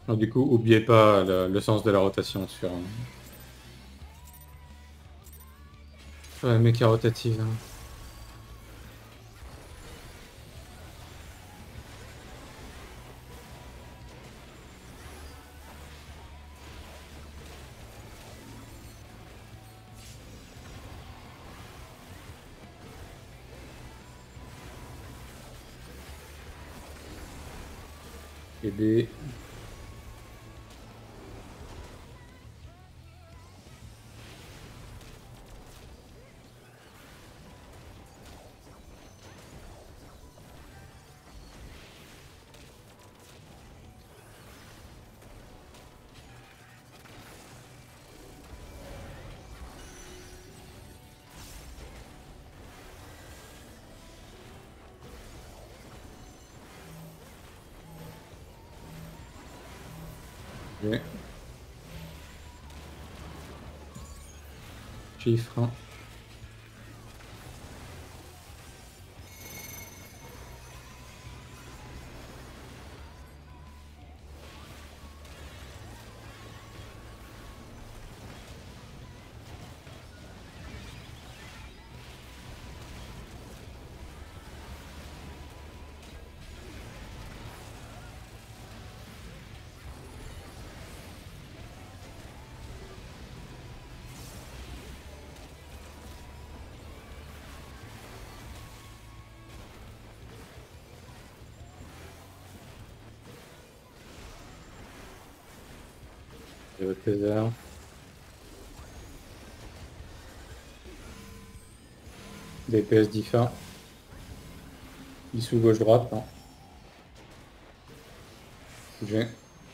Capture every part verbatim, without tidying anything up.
Donc du coup, oubliez pas le, le sens de la rotation sur, sur la méca rotative. Hein. Et B. G. Chiffre. Hein. Et votre taser. D P S diffa. Issue gauche-droite. Non. G.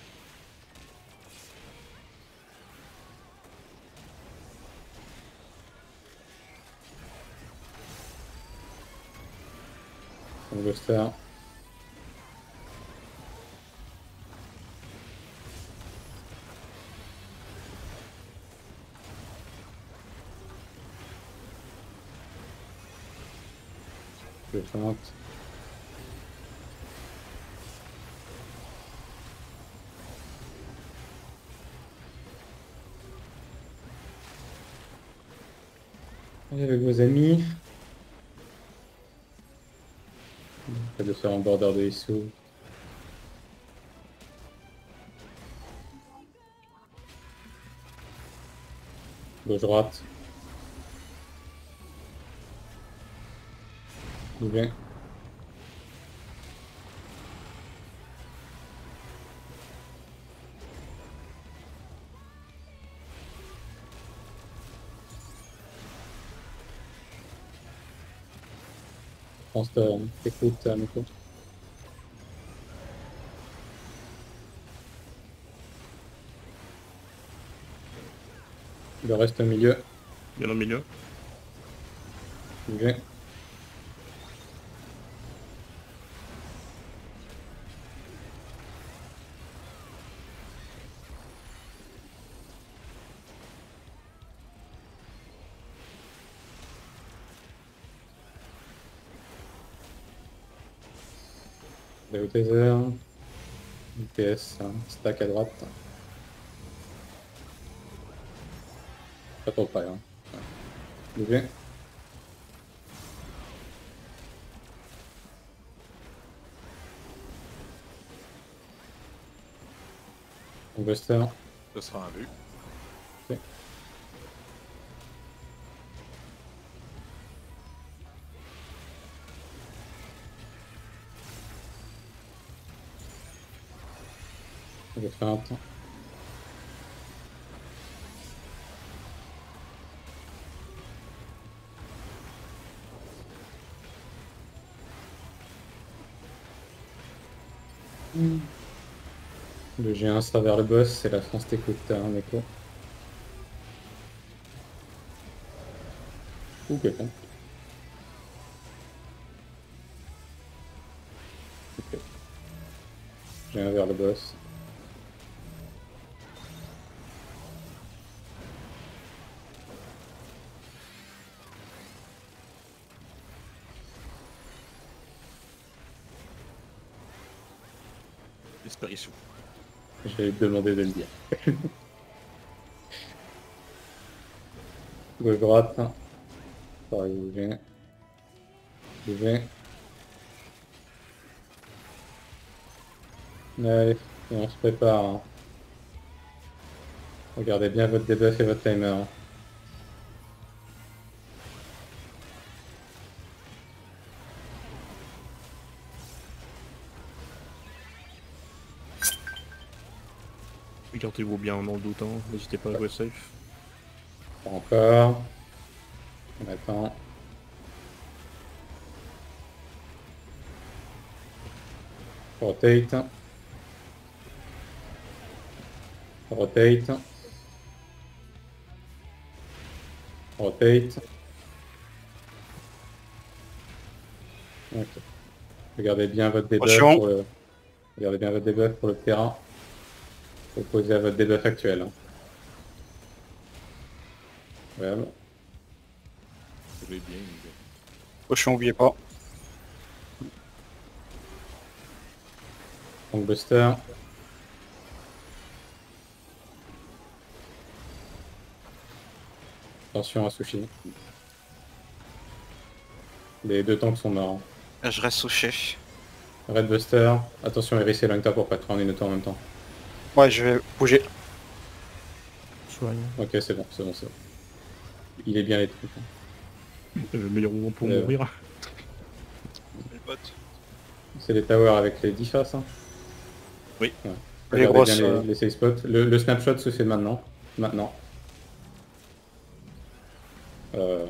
Buster. Je feinte. Allez avec vos amis. Faites de faire un border de issue. Gauche-droite. G. Je pense que t'écoutes, Nico. Le reste au milieu. Bien au milieu. G. Allez au taser. P S, hein, stack à droite. Pas trop près. Hein. Ouais. G. Buster. Ce sera un vu. Ok. Je vais faire un temps. Mm. Le G un sera vers le boss, c'est la France t'écoute, hein, Neko. Ou quelqu'un. Ok. G un vers le boss. Disparition. J'ai demandé de le dire. Gauche droite. Pareil, bouger. Bouger. Allez, et on se prépare. Hein. Regardez bien votre debuff et votre timer. Hein. Écartez-vous bien dans le doute, hein. N'hésitez pas à jouer safe. Pas encore. On attend. Rotate. Rotate. Rotate. Ok. Regardez bien votre debuff Attention. pour le... Regardez bien votre debuff pour le terrain. Opposé à votre debuff actuel. Hein. Voilà. Jouez bien. mais- Potion, oubliez pas. Donc Buster. Attention à Sushi. Les deux tanks sont morts. Je reste sous chef. Red Buster. Attention Iris et Langta pour pas te prendre une auto en même temps. Ouais, je vais bouger. Soigne. Ok, c'est bon, c'est bon, c'est bon. Il est bien les trucs. hein. Le meilleur moment pour Euh. mourir. Les bots. C'est les towers avec les dix faces. Hein. Oui. Ouais. Les Regardez grosses, bien euh, les, les safe spots. Le, le snapshot se fait maintenant. Maintenant. Euh...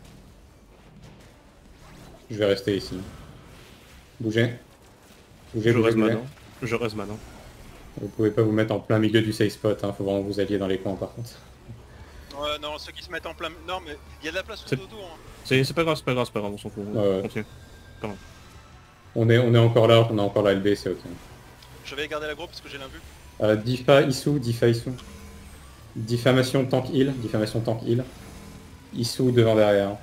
Je vais rester ici. Bougez. Bougez, Je bougez, reste bougez. maintenant. Je reste maintenant. Vous pouvez pas vous mettre en plein milieu du safe spot. Hein. Faut vraiment vous allier dans les coins par contre. Ouais, non, ceux qui se mettent en plein... Non, mais il y a de la place C'est- tout autour. Hein. C'est c'est pas grave, c'est pas grave, c'est pas grave, on s'en fout. Ouais, ouais. Continue. On est, on est encore là, on a encore la L B, c'est ok. Je vais garder l'aggro parce que j'ai l'invue. Euh, Difa Issou, Difa Issou. Diffamation tank heal, diffamation tank heal. Issou devant derrière.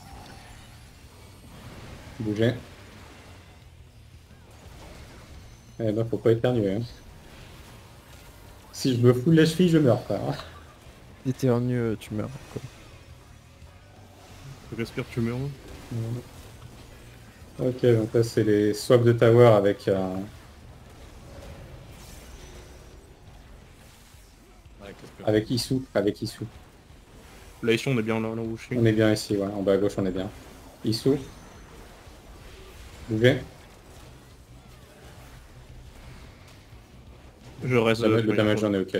Bougez. Eh ben faut pas éternuer. Hein. Si je me fous de la cheville, je meurs frère. Éternue, tu meurs. Quoi. Respire, tu meurs. Ok, donc là c'est les swaps de tower avec... Euh... Ouais, qu'est-ce que- avec Issou, avec Issou. Là, ici, on est bien là, là où je suis. On est bien ici, ouais, en bas à gauche on est bien. Issou. Bougez. Je reste. Le, euh, le je- damage j'en ai ok.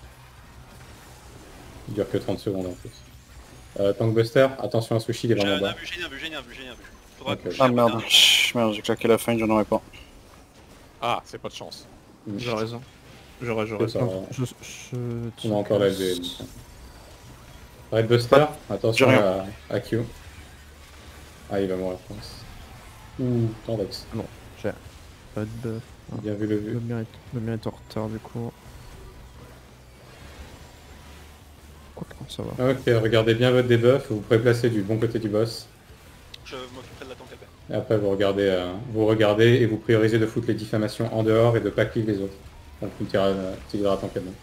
Il dure que trente secondes en plus. Euh, Tank Buster, attention à Sushi, il est J'ai vraiment un bas. invue, j'ai un invue, j'ai un invue, j'ai un invue. Faudra Ok. que je Ah gère merde. bien. Chut, Merde, j'ai claqué la fin, j'en aurais pas. Ah, c'est pas de chance. Mm. Je reste. Je reste, je C'est reste. ça. Non, je, je, On a encore la L B. Red Buster, attention J'ai à, à Q. Ah, il va mourir, je pense. Ouh, Tandex. pas de buff. Bien vu le Le vu. mien est, le mien est en retard du coup. Quoi que ça va. Ok, regardez bien votre debuff, vous pourrez placer du bon côté du boss. Je m'occuperai de la tank L B. Et après vous regardez, euh, vous regardez et vous priorisez de foutre les diffamations en dehors et de pas cliquer les autres. Donc vous tirera, euh, tirera tant qu'à bon.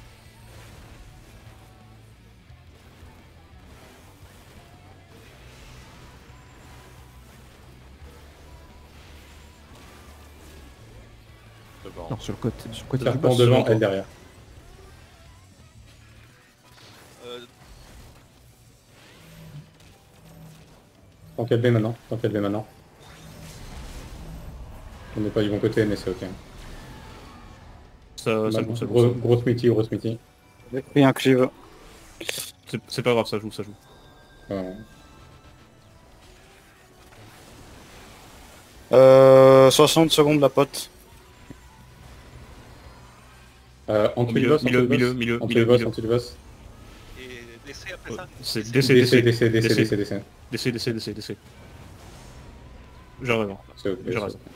Devant. Non, sur le côté, sur le côté du Serpent boss. devant, sur- elle derrière. Euh, Tant qu'elle B maintenant, tant qu'elle B maintenant. On n'est pas du bon côté mais c'est ok. Ça, ça Maintenant, joue, ça joue. gros, ça- gros smithy, gros smithy. Rien que j'y veux. C'est c'est pas grave, ça joue, ça joue. Ouais. Euh, soixante secondes la pote. Euh, en dessous du Milieu, boss, en milieu, dessous du milieu, boss. milieu, En dessous milieu, du boss, milieu. en dessous du boss. et laisser après ça. C'est Laisser- DC, DC, DC, DC, DC, DC, DC, DC. DC, DC, DC, DC. Je rêve. C'est ok. Je c'est reste. ok.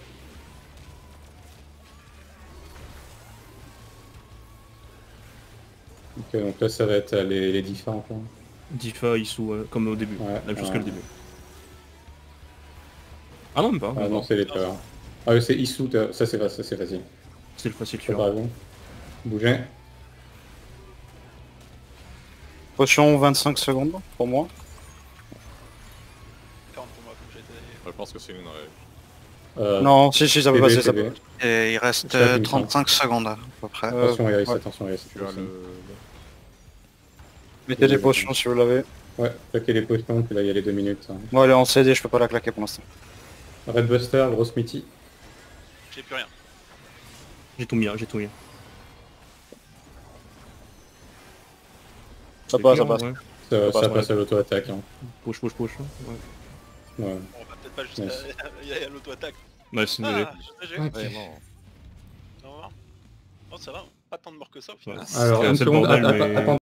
Ok, donc là ça va être euh, les, les différents points. Difa, Issou, euh, comme au début. Ouais, Même chose ouais. que le début. Ah non, même pas. Ah même non, pas. c'est les towers. Ah oui, c'est Issou, t'as- ça c'est fa- ça, c'est facile. C'est le facile C'est tueur. pas vous. Bougez. Potion vingt-cinq secondes pour moi. quarante pour moi, comme j'ai été. Je pense que c'est une règle. Euh, Non, si, si, ça peut P B, passer, ça P B. peut. Et il reste Ça, il euh, me semble. trente-cinq secondes à peu près. Euh, Attention Iris, ouais. attention Iris. Tu as le... Mettez des potions si vous l'avez. Ouais, claquez les potions, puis là il y a les deux minutes. hein. Moi, elle est en C D, je peux pas la claquer pour l'instant. Red Buster, grosse Mitty. J'ai plus rien. J'ai tout mis, hein, j'ai tout mis. Ça passe, ça passe. Ouais. Ça, Ça ça passe, passe à l'auto-attaque. Hein. Push, push, push. Ouais. Ouais. Bon, on va peut-être pas jusqu'à Nice. y a l'auto-attaque. Ouais, c'est une mêlée. Ah, G G. Ok. Ouais, non. Au revoir. Oh, ça va, pas tant de morts que ça au final. Ouais. Alors, C'était une assez le seconde, bordel, att- mais- attends.